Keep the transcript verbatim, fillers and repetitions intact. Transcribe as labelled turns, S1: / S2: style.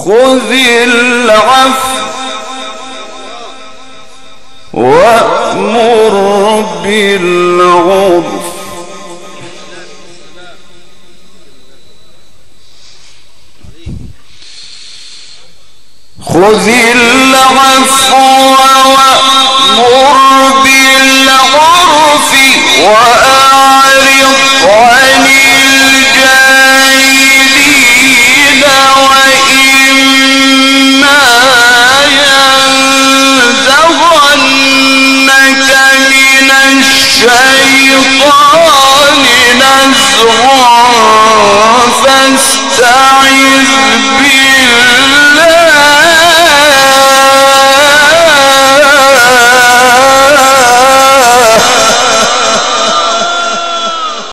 S1: خذ العفو وأمر بالعرف خذ العفو وأمر بالعرف وأعرض عن الجاهلين وإما ينزغنك من الشيطان نزغ فاستعذ بالله